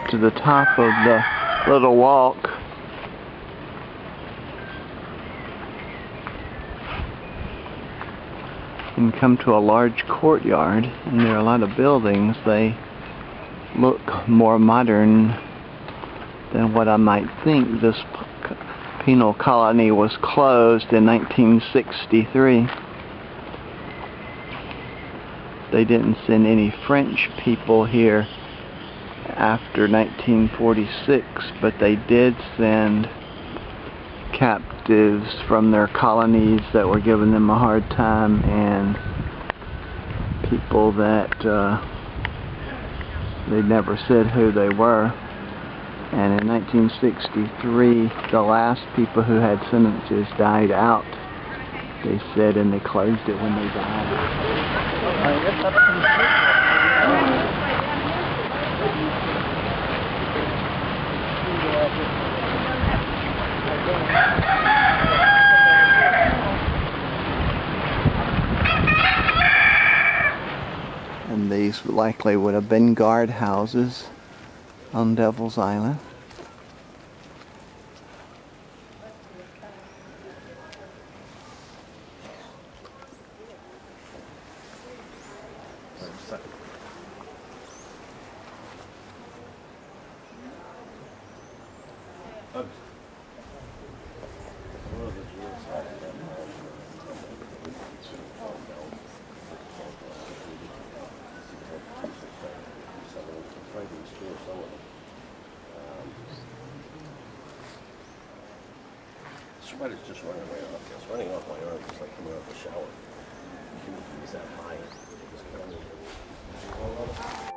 to the top of the little walk. And come to a large courtyard, and there are a lot of buildings. They look more modern than what I might think. This penal colony was closed in 1963. They didn't send any French people here after 1946, but they did send captives from their colonies that were giving them a hard time, and people that they never said who they were. And in 1963, the last people who had sentences died out, they said, and they closed it when they died. And these likely would have been guard houses on Devil's Island. Sweat is just running right off. It's running off my arm just like coming out of the shower. It's that high.